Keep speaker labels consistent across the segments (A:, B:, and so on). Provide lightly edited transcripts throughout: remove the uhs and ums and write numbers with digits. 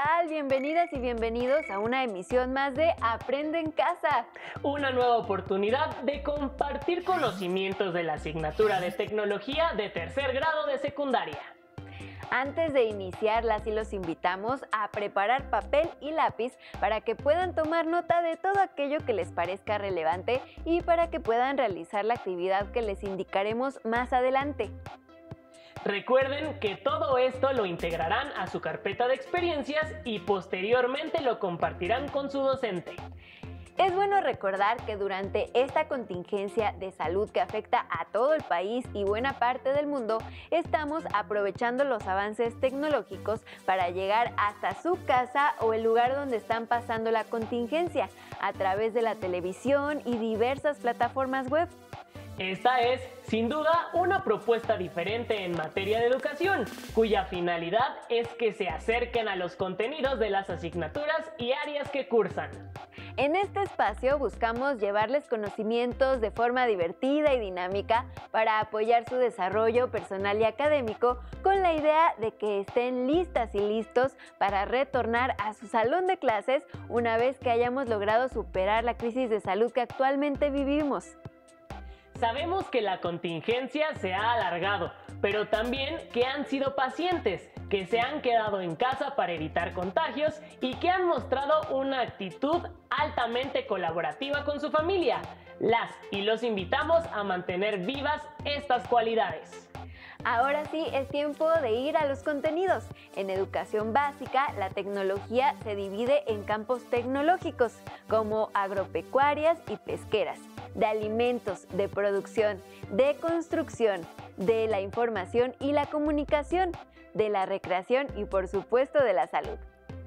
A: tal? Bienvenidas y bienvenidos a una emisión más de Aprende en Casa.
B: Una nueva oportunidad de compartir conocimientos de la asignatura de tecnología de tercer grado de secundaria.
A: Antes de iniciar, las y los invitamos a preparar papel y lápiz para que puedan tomar nota de todo aquello que les parezca relevante y para que puedan realizar la actividad que les indicaremos más adelante.
B: Recuerden que todo esto lo integrarán a su carpeta de experiencias y posteriormente lo compartirán con su docente.
A: Es bueno recordar que durante esta contingencia de salud que afecta a todo el país y buena parte del mundo, estamos aprovechando los avances tecnológicos para llegar hasta su casa o el lugar donde están pasando la contingencia, a través de la televisión y diversas plataformas web.
B: Esta es, sin duda, una propuesta diferente en materia de educación, cuya finalidad es que se acerquen a los contenidos de las asignaturas y áreas que cursan.
A: En este espacio buscamos llevarles conocimientos de forma divertida y dinámica para apoyar su desarrollo personal y académico, con la idea de que estén listas y listos para retornar a su salón de clases una vez que hayamos logrado superar la crisis de salud que actualmente vivimos.
B: Sabemos que la contingencia se ha alargado, pero también que han sido pacientes, que se han quedado en casa para evitar contagios y que han mostrado una actitud altamente colaborativa con su familia. Las y los invitamos a mantener vivas estas cualidades.
A: Ahora sí es tiempo de ir a los contenidos. En educación básica, la tecnología se divide en campos tecnológicos, como agropecuarias y pesqueras, de alimentos, de producción, de construcción, de la información y la comunicación, de la recreación y por supuesto de la salud.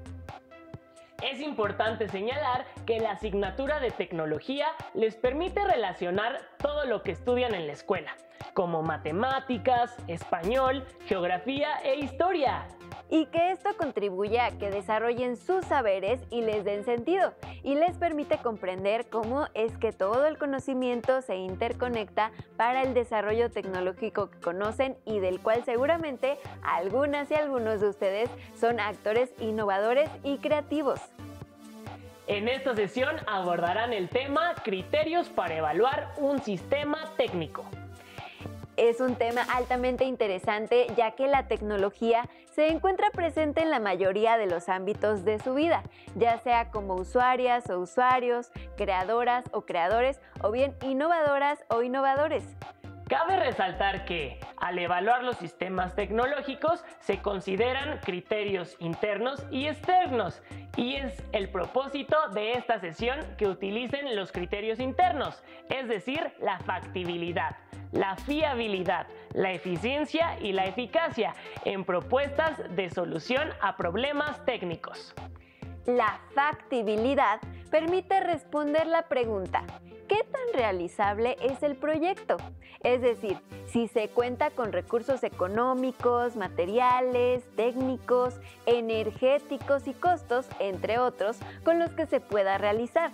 B: Es importante señalar que la asignatura de tecnología les permite relacionar todo lo que estudian en la escuela, como matemáticas, español, geografía e historia.
A: Y que esto contribuye a que desarrollen sus saberes y les den sentido, y les permite comprender cómo es que todo el conocimiento se interconecta para el desarrollo tecnológico que conocen y del cual seguramente algunas y algunos de ustedes son actores innovadores y creativos.
B: En esta sesión abordarán el tema criterios para evaluar un sistema técnico.
A: Es un tema altamente interesante, ya que la tecnología se encuentra presente en la mayoría de los ámbitos de su vida, ya sea como usuarias o usuarios, creadoras o creadores, o bien innovadoras o innovadores.
B: Cabe resaltar que, al evaluar los sistemas tecnológicos, se consideran criterios internos y externos, y es el propósito de esta sesión que utilicen los criterios internos, es decir, la factibilidad, la fiabilidad, la eficiencia y la eficacia en propuestas de solución a problemas técnicos.
A: La factibilidad permite responder la pregunta: ¿qué tan realizable es el proyecto? Es decir, si se cuenta con recursos económicos, materiales, técnicos, energéticos y costos, entre otros, con los que se pueda realizar.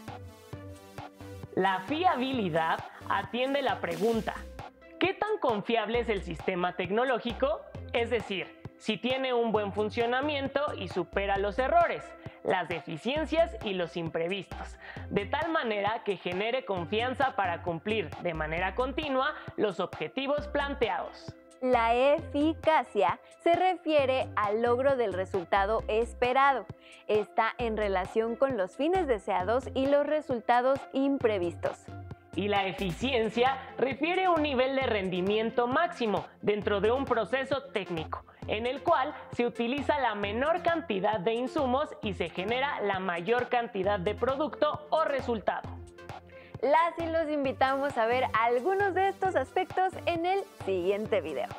B: La fiabilidad atiende la pregunta: ¿qué tan confiable es el sistema tecnológico? Es decir, si tiene un buen funcionamiento y supera los errores, las deficiencias y los imprevistos, de tal manera que genere confianza para cumplir de manera continua los objetivos planteados.
A: La eficacia se refiere al logro del resultado esperado. Está en relación con los fines deseados y los resultados imprevistos.
B: Y la eficiencia refiere a un nivel de rendimiento máximo dentro de un proceso técnico, en el cual se utiliza la menor cantidad de insumos y se genera la mayor cantidad de producto o resultado.
A: Las y los invitamos a ver algunos de estos aspectos en el siguiente video.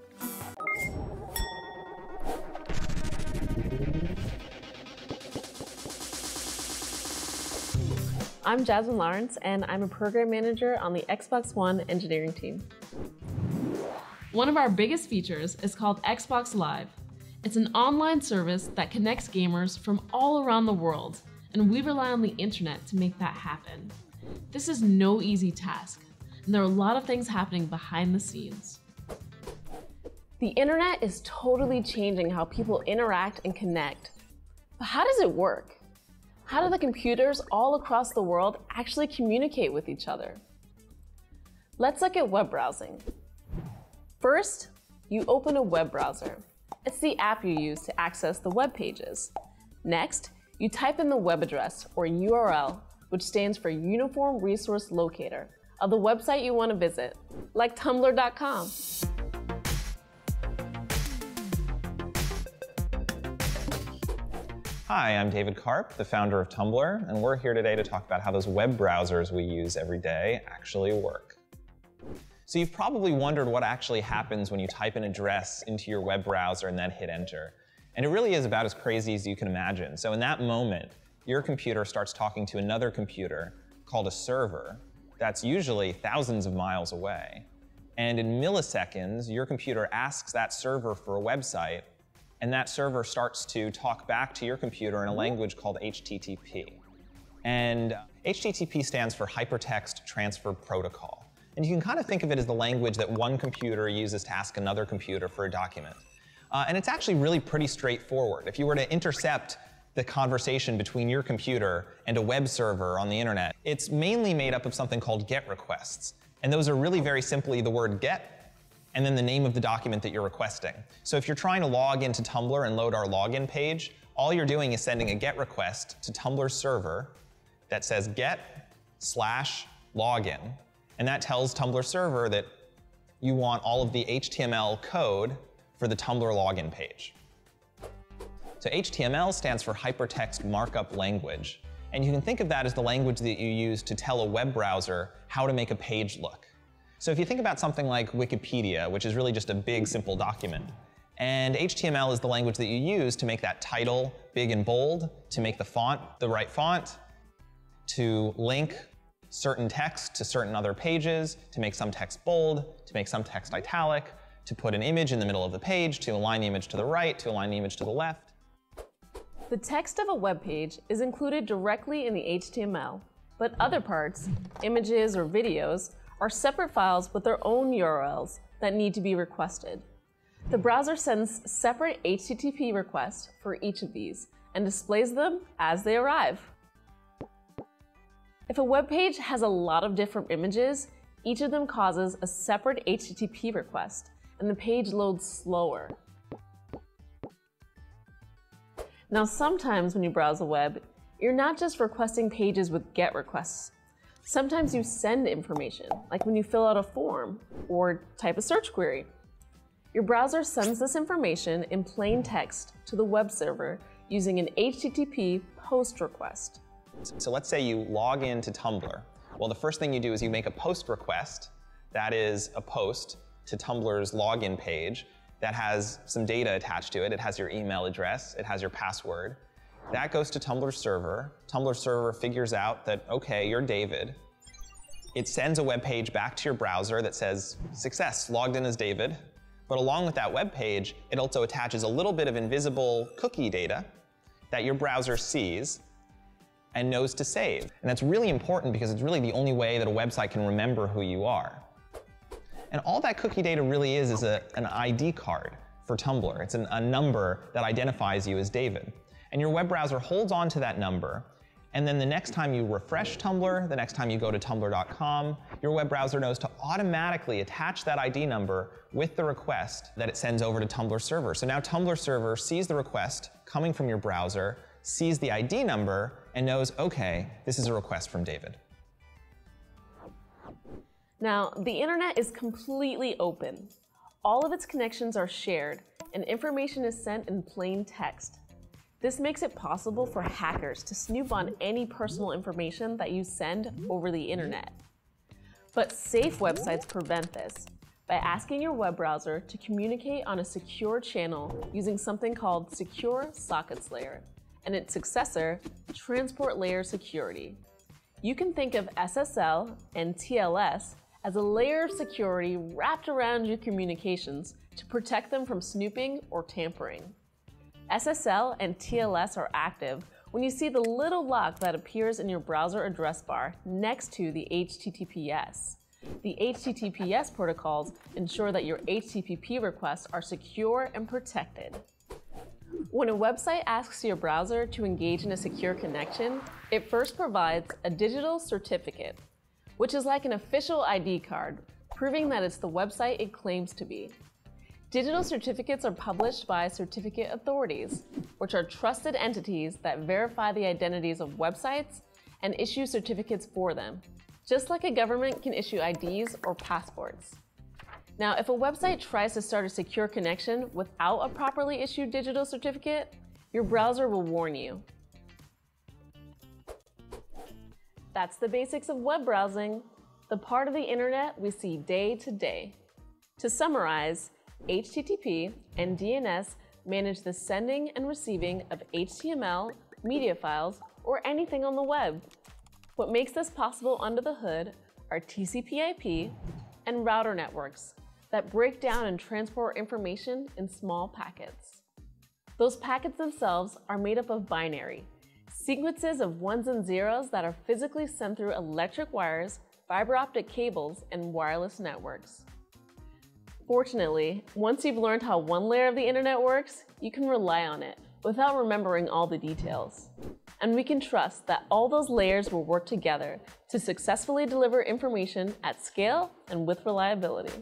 C: I'm Jasmine Lawrence, and I'm a program manager on the Xbox One engineering team. One of our biggest features is called Xbox Live. It's an online service that connects gamers from all around the world, and we rely on the internet to make that happen. This is no easy task, and there are a lot of things happening behind the scenes. The internet is totally changing how people interact and connect. But how does it work? How do the computers all across the world actually communicate with each other? Let's look at web browsing. First, you open a web browser. It's the app you use to access the web pages. Next, you type in the web address, or URL, which stands for Uniform Resource Locator, of the website you want to visit, like tumblr.com.
D: Hi, I'm David Karp, the founder of Tumblr, and we're here today to talk about how those web browsers we use every day actually work. So you've probably wondered what actually happens when you type an address into your web browser and then hit enter. And it really is about as crazy as you can imagine. So in that moment, your computer starts talking to another computer called a server that's usually thousands of miles away. And in milliseconds, your computer asks that server for a website, and that server starts to talk back to your computer in a language called HTTP. And HTTP stands for Hypertext Transfer Protocol. And you can kind of think of it as the language that one computer uses to ask another computer for a document. And it's actually really pretty straightforward. If you were to intercept the conversation between your computer and a web server on the internet, it's mainly made up of something called GET requests. And those are really very simply the word GET and then the name of the document that you're requesting. So if you're trying to log into Tumblr and load our login page, all you're doing is sending a GET request to Tumblr's server that says get/login. And that tells Tumblr server that you want all of the HTML code for the Tumblr login page. So HTML stands for Hypertext Markup Language. And you can think of that as the language that you use to tell a web browser how to make a page look. So if you think about something like Wikipedia, which is really just a big, simple document, and HTML is the language that you use to make that title big and bold, to make the font the right font, to link certain text to certain other pages, to make some text bold, to make some text italic, to put an image in the middle of the page, to align the image to the right, to align the image to the left.
C: The text of a web page is included directly in the HTML, but other parts, images or videos, are separate files with their own URLs that need to be requested. The browser sends separate HTTP requests for each of these and displays them as they arrive. If a web page has a lot of different images, each of them causes a separate HTTP request, and the page loads slower. Now, sometimes when you browse the web, you're not just requesting pages with GET requests. Sometimes you send information, like when you fill out a form or type a search query. Your browser sends this information in plain text to the web server using an HTTP POST request.
D: So let's say you log into Tumblr. Well, the first thing you do is you make a POST request. That is a post to Tumblr's login page that has some data attached to it. It has your email address, it has your password. That goes to Tumblr server. Tumblr server figures out that, okay, you're David. It sends a web page back to your browser that says, success, logged in as David. But along with that web page, it also attaches a little bit of invisible cookie data that your browser sees and knows to save. And that's really important because it's really the only way that a website can remember who you are. And all that cookie data really is an ID card for Tumblr. It's a number that identifies you as David. And your web browser holds on to that number, and then the next time you refresh Tumblr, the next time you go to tumblr.com, your web browser knows to automatically attach that ID number with the request that it sends over to Tumblr server. So now Tumblr server sees the request coming from your browser, sees the ID number, and knows, okay, this is a request from David.
C: Now, the internet is completely open. All of its connections are shared, and information is sent in plain text. This makes it possible for hackers to snoop on any personal information that you send over the internet. But safe websites prevent this by asking your web browser to communicate on a secure channel using something called Secure Sockets Layer and its successor, Transport Layer Security. You can think of SSL and TLS as a layer of security wrapped around your communications to protect them from snooping or tampering. SSL and TLS are active when you see the little lock that appears in your browser address bar next to the HTTPS. The HTTPS protocols ensure that your HTTP requests are secure and protected. When a website asks your browser to engage in a secure connection, it first provides a digital certificate, which is like an official ID card, proving that it's the website it claims to be. Digital certificates are published by certificate authorities, which are trusted entities that verify the identities of websites and issue certificates for them, just like a government can issue IDs or passports. Now, if a website tries to start a secure connection without a properly issued digital certificate, your browser will warn you. That's the basics of web browsing, the part of the internet we see day to day. To summarize, HTTP and DNS manage the sending and receiving of HTML, media files, or anything on the web. What makes this possible under the hood are TCP/IP and router networks that break down and transport information in small packets. Those packets themselves are made up of binary, sequences of ones and zeros that are physically sent through electric wires, fiber optic cables, and wireless networks. Fortunately, once you've learned how one layer of the internet works, you can rely on it without remembering all the details. And we can trust that all those layers will work together to successfully deliver information at scale and with reliability.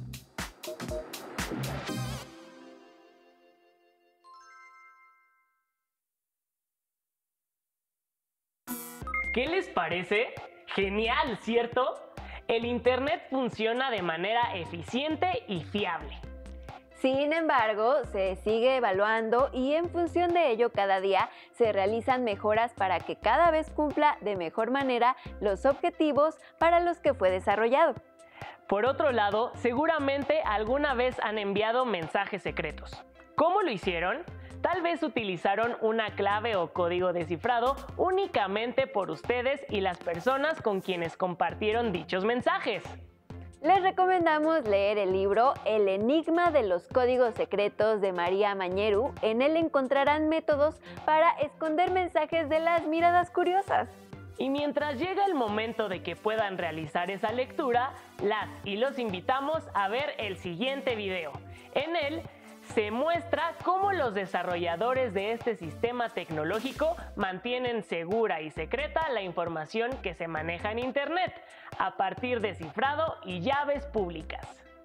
B: ¿Qué les parece? Genial, ¿cierto? El Internet funciona de manera eficiente y fiable.
A: Sin embargo, se sigue evaluando y en función de ello cada día se realizan mejoras para que cada vez cumpla de mejor manera los objetivos para los que fue desarrollado.
B: Por otro lado, seguramente alguna vez han enviado mensajes secretos. ¿Cómo lo hicieron? Tal vez utilizaron una clave o código descifrado únicamente por ustedes y las personas con quienes compartieron dichos mensajes.
A: Les recomendamos leer el libro El enigma de los códigos secretos de María Mañeru. En él encontrarán métodos para esconder mensajes de las miradas curiosas.
B: Y mientras llega el momento de que puedan realizar esa lectura, las y los invitamos a ver el siguiente video. En él se muestra cómo los desarrolladores de este sistema tecnológico mantienen segura y secreta la información que se maneja en Internet a partir de cifrado y llaves públicas.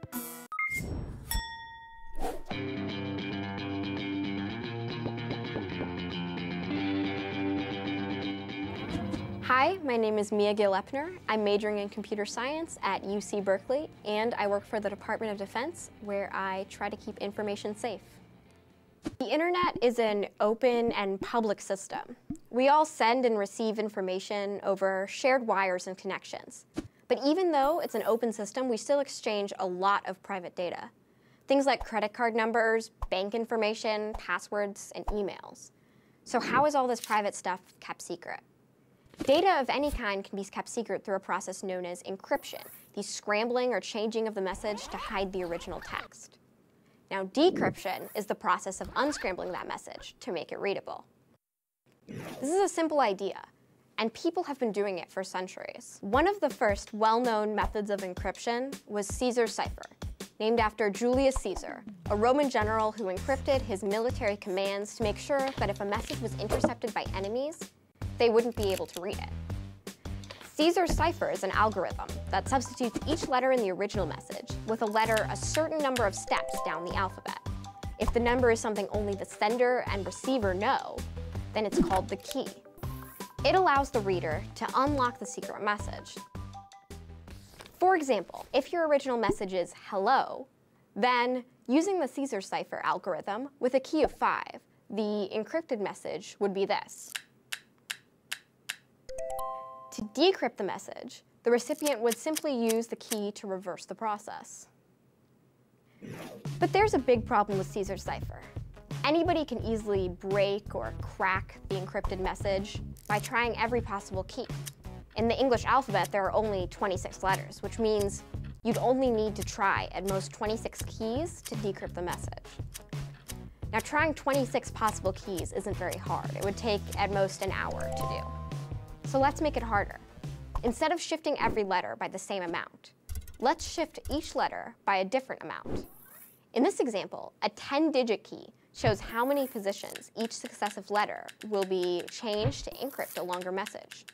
E: Hi, my name is Mia Gill-Epner. I'm majoring in computer science at UC Berkeley, and I work for the Department of Defense, where I try to keep information safe. The internet is an open and public system. We all send and receive information over shared wires and connections. But even though it's an open system, we still exchange a lot of private data. Things like credit card numbers, bank information, passwords, and emails. So how is all this private stuff kept secret? Data of any kind can be kept secret through a process known as encryption, the scrambling or changing of the message to hide the original text. Now, decryption is the process of unscrambling that message to make it readable. This is a simple idea, and people have been doing it for centuries. One of the first well-known methods of encryption was Caesar's cipher, named after Julius Caesar, a Roman general who encrypted his military commands to make sure that if a message was intercepted by enemies, they wouldn't be able to read it. Caesar's cipher is an algorithm that substitutes each letter in the original message with a letter a certain number of steps down the alphabet. If the number is something only the sender and receiver know, then it's called the key. It allows the reader to unlock the secret message. For example, if your original message is hello, then using the Caesar cipher algorithm with a key of 5, the encrypted message would be this. To decrypt the message, the recipient would simply use the key to reverse the process. But there's a big problem with Caesar's cipher. Anybody can easily break or crack the encrypted message by trying every possible key. In the English alphabet, there are only 26 letters, which means you'd only need to try at most 26 keys to decrypt the message. Now, trying 26 possible keys isn't very hard. It would take at most an hour to do. So let's make it harder. Instead of shifting every letter by the same amount, let's shift each letter by a different amount. In this example, a 10-digit key shows how many positions each successive letter will be changed to encrypt a longer message.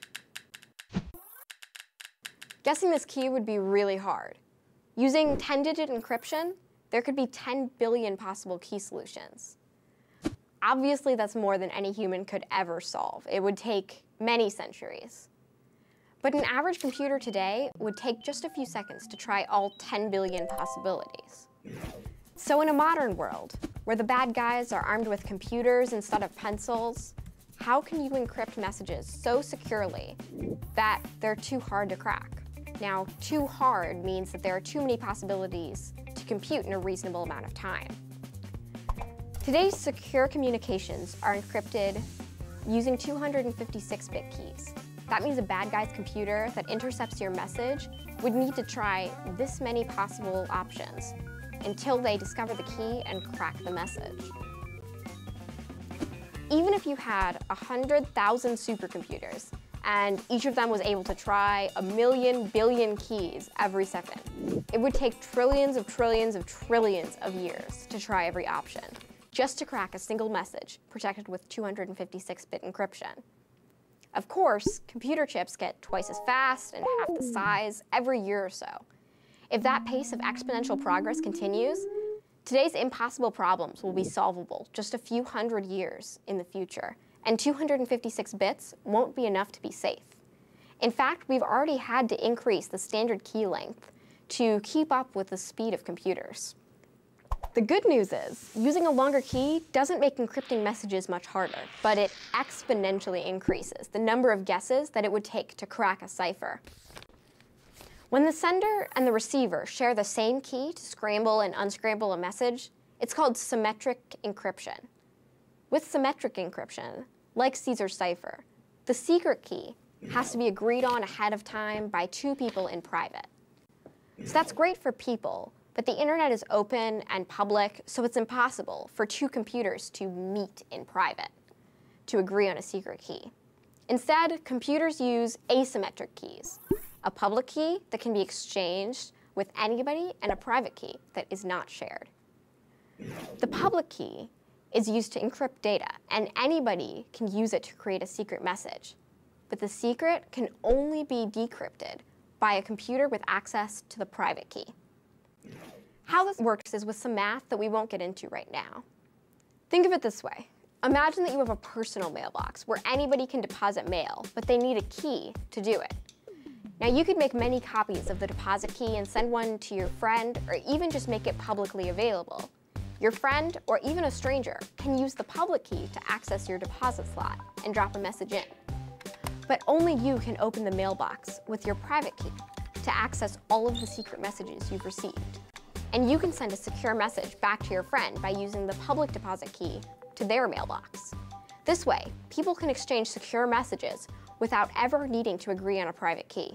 E: Guessing this key would be really hard. Using 10-digit encryption, there could be 10 billion possible key solutions. Obviously, that's more than any human could ever solve. It would take many centuries. But an average computer today would take just a few seconds to try all 10 billion possibilities. So in a modern world, where the bad guys are armed with computers instead of pencils, how can you encrypt messages so securely that they're too hard to crack? Now, too hard means that there are too many possibilities to compute in a reasonable amount of time. Today's secure communications are encrypted using 256-bit keys. That means a bad guy's computer that intercepts your message would need to try this many possible options until they discover the key and crack the message. Even if you had 100,000 supercomputers and each of them was able to try 1,000,000 billion keys every second, it would take trillions of trillions of trillions of years to try every option, just to crack a single message protected with 256-bit encryption. Of course, computer chips get twice as fast and half the size every year or so. If that pace of exponential progress continues, today's impossible problems will be solvable just a few hundred years in the future, and 256 bits won't be enough to be safe. In fact, we've already had to increase the standard key length to keep up with the speed of computers. The good news is, using a longer key doesn't make encrypting messages much harder, but it exponentially increases the number of guesses that it would take to crack a cipher. When the sender and the receiver share the same key to scramble and unscramble a message, it's called symmetric encryption. With symmetric encryption, like Caesar's cipher, the secret key has to be agreed on ahead of time by two people in private. So that's great for people, but the internet is open and public, so it's impossible for two computers to meet in private to agree on a secret key. Instead, computers use asymmetric keys, a public key that can be exchanged with anybody and a private key that is not shared. The public key is used to encrypt data, and anybody can use it to create a secret message. But the secret can only be decrypted by a computer with access to the private key. How this works is with some math that we won't get into right now. Think of it this way. Imagine that you have a personal mailbox where anybody can deposit mail, but they need a key to do it. Now, you could make many copies of the deposit key and send one to your friend, or even just make it publicly available. Your friend, or even a stranger, can use the public key to access your deposit slot and drop a message in. But only you can open the mailbox with your private key to access all of the secret messages you've received. And you can send a secure message back to your friend by using the public deposit key to their mailbox. This way, people can exchange secure messages without ever needing to agree on a private key.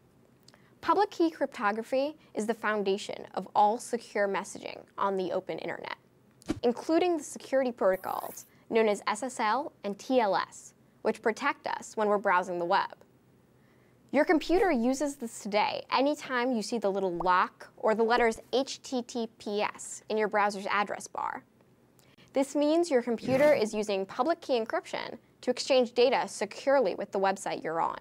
E: Public key cryptography is the foundation of all secure messaging on the open internet, including the security protocols known as SSL and TLS, which protect us when we're browsing the web. Your computer uses this today anytime you see the little lock or the letters HTTPS in your browser's address bar. This means your computer is using public key encryption to exchange data securely with the website you're on.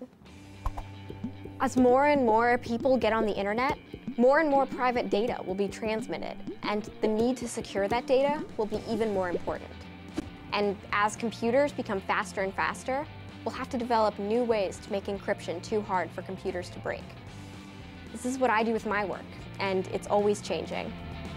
E: As more and more people get on the internet, more and more private data will be transmitted, and the need to secure that data will be even more important. And as computers become faster and faster, we'll have to develop new ways to make encryption too hard for computers to break. This is what I do with my work, and it's always changing.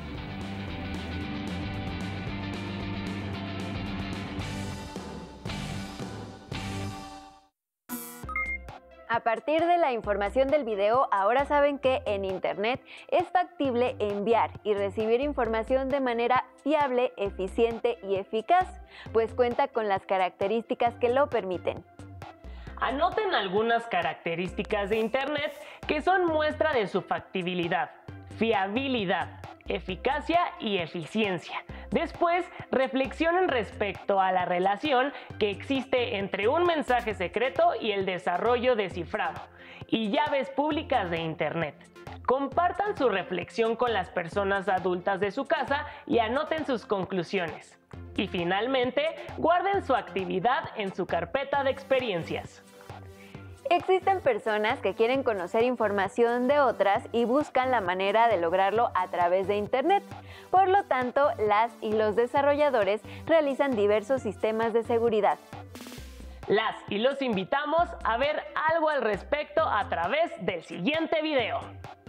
A: A partir de la información del video, ahora saben que en Internet es factible enviar y recibir información de manera fiable, eficiente y eficaz, pues cuenta con las características que lo permiten.
B: Anoten algunas características de Internet que son muestra de su factibilidad, fiabilidad, eficacia y eficiencia. Después, reflexionen respecto a la relación que existe entre un mensaje secreto y el desarrollo de cifrado y llaves públicas de Internet. Compartan su reflexión con las personas adultas de su casa y anoten sus conclusiones. Y finalmente, guarden su actividad en su carpeta de experiencias.
A: Existen personas que quieren conocer información de otras y buscan la manera de lograrlo a través de Internet. Por lo tanto, las y los desarrolladores realizan diversos sistemas de seguridad.
B: Las y los invitamos a ver algo al respecto a través del siguiente video.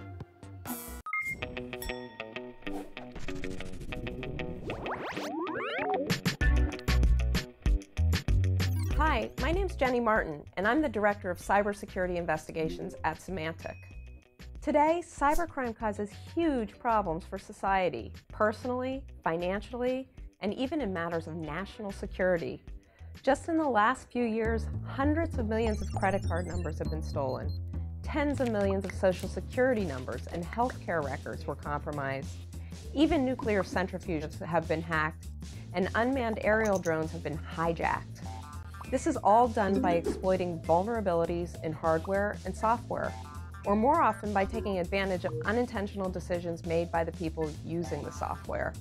F: Hi, my name's Jenny Martin, and I'm the Director of Cybersecurity Investigations at Symantec. Today, cybercrime causes huge problems for society, personally, financially, and even in matters of national security. Just in the last few years, hundreds of millions of credit card numbers have been stolen. Tens of millions of social security numbers and healthcare records were compromised. Even nuclear centrifuges have been hacked, and unmanned aerial drones have been hijacked. This is all done by exploiting vulnerabilities in hardware and software, or more often by taking advantage of unintentional decisions made by the people using the software.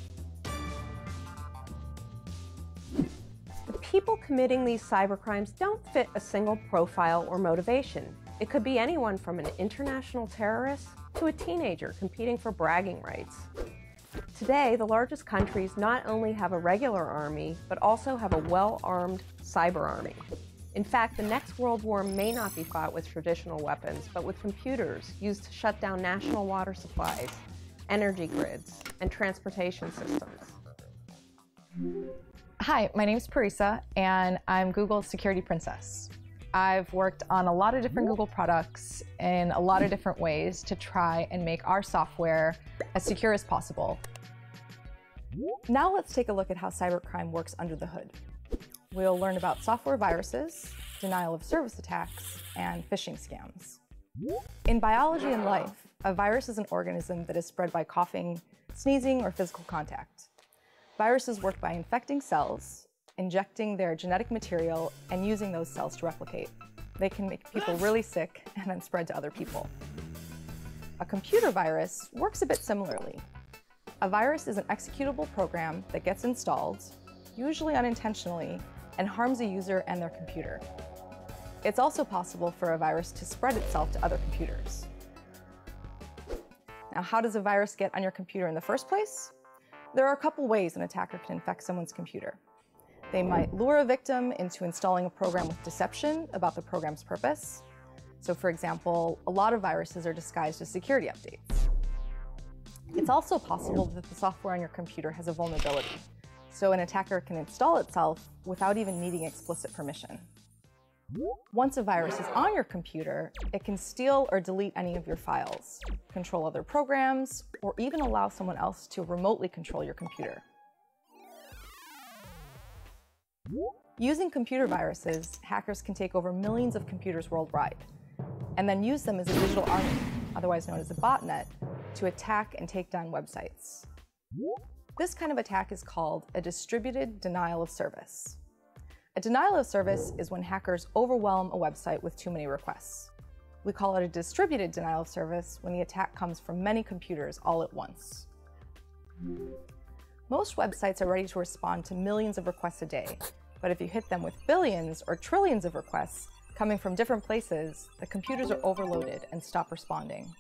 F: The people committing these cybercrimes don't fit a single profile or motivation. It could be anyone from an international terrorist to a teenager competing for bragging rights. Today, the largest countries not only have a regular army, but also have a well-armed cyber army. In fact, the next world war may not be fought with traditional weapons, but with computers used to shut down national water supplies, energy grids, and transportation systems.
G: Hi, my name is Parisa, and I'm Google's Security Princess. I've worked on a lot of different Google products in a lot of different ways to try and make our software as secure as possible. Now let's take a look at how cybercrime works under the hood. We'll learn about software viruses, denial of service attacks, and phishing scams. In biology and life, a virus is an organism that is spread by coughing, sneezing, or physical contact. Viruses work by infecting cells, injecting their genetic material, and using those cells to replicate. They can make people really sick and then spread to other people. A computer virus works a bit similarly. A virus is an executable program that gets installed, usually unintentionally, and harms a user and their computer. It's also possible for a virus to spread itself to other computers. Now, how does a virus get on your computer in the first place? There are a couple ways an attacker can infect someone's computer. They might lure a victim into installing a program with deception about the program's purpose. So, for example, a lot of viruses are disguised as security updates. It's also possible that the software on your computer has a vulnerability, so an attacker can install itself without even needing explicit permission. Once a virus is on your computer, it can steal or delete any of your files, control other programs, or even allow someone else to remotely control your computer. Using computer viruses, hackers can take over millions of computers worldwide, and then use them as a digital army, otherwise known as a botnet, to attack and take down websites. This kind of attack is called a distributed denial of service. A denial of service is when hackers overwhelm a website with too many requests. We call it a distributed denial of service when the attack comes from many computers all at once. Most websites are ready to respond to millions of requests a day, but if you hit them with billions or trillions of requests coming from different places, the computers are overloaded and stop responding.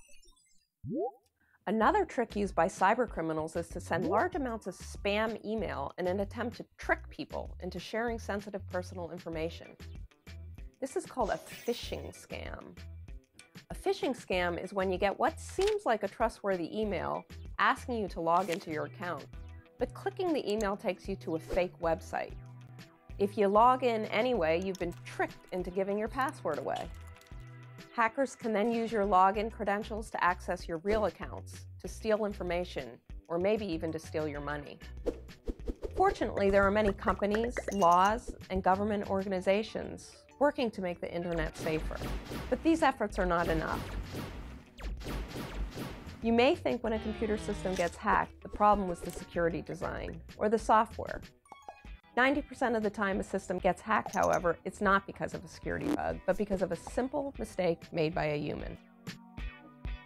F: Another trick used by cybercriminals is to send large amounts of spam email in an attempt to trick people into sharing sensitive personal information. This is called a phishing scam. A phishing scam is when you get what seems like a trustworthy email asking you to log into your account, but clicking the email takes you to a fake website. If you log in anyway, you've been tricked into giving your password away. Hackers can then use your login credentials to access your real accounts, to steal information, or maybe even to steal your money. Fortunately, there are many companies, laws, and government organizations working to make the internet safer. But these efforts are not enough. You may think when a computer system gets hacked, the problem was the security design or the software. 90% of the time a system gets hacked, however, it's not because of a security bug, but because of a simple mistake made by a human.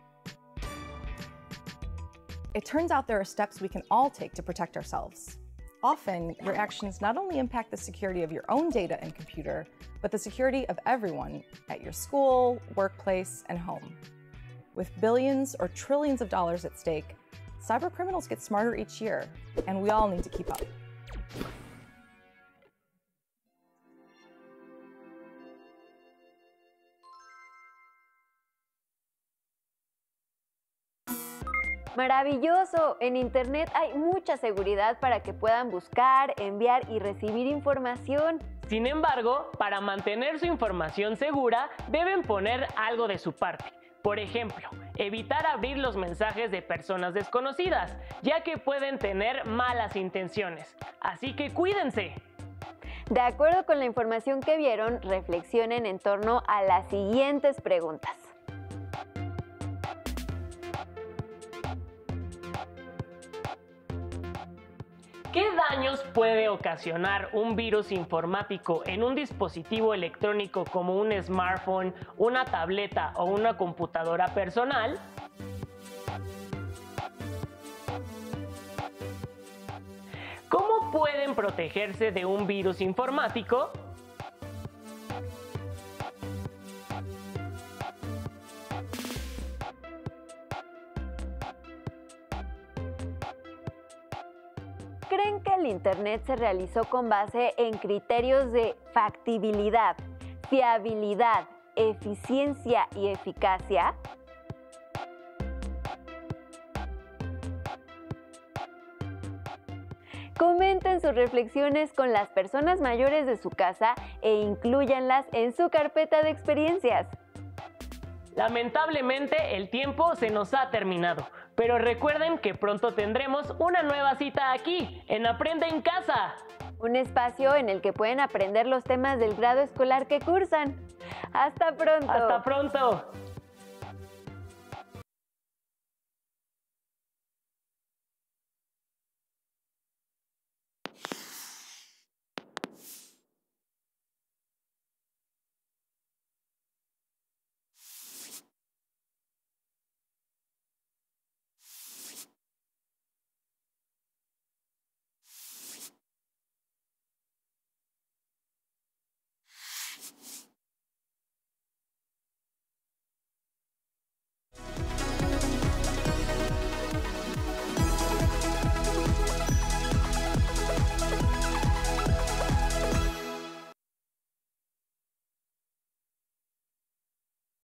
G: It turns out there are steps we can all take to protect ourselves. Often, your actions not only impact the security of your own data and computer, but the security of everyone at your school, workplace, and home. With billions or trillions of dollars at stake, cybercriminals get smarter each year, and we all need to keep up.
A: ¡Maravilloso! En Internet hay mucha seguridad para que puedan buscar, enviar y recibir información.
B: Sin embargo, para mantener su información segura, deben poner algo de su parte. Por ejemplo, evitar abrir los mensajes de personas desconocidas, ya que pueden tener malas intenciones. Así que cuídense.
A: De acuerdo con la información que vieron, reflexionen en torno a las siguientes preguntas.
B: ¿Qué daños puede ocasionar un virus informático en un dispositivo electrónico como un smartphone, una tableta o una computadora personal? ¿Cómo pueden protegerse de un virus informático?
A: ¿Creen que el Internet se realizó con base en criterios de factibilidad, fiabilidad, eficiencia y eficacia? Comenten sus reflexiones con las personas mayores de su casa e inclúyanlas en su carpeta de experiencias.
B: Lamentablemente, el tiempo se nos ha terminado, pero recuerden que pronto tendremos una nueva cita aquí, en Aprende en Casa.
A: Un espacio en el que pueden aprender los temas del grado escolar que cursan. ¡Hasta pronto!
B: ¡Hasta pronto!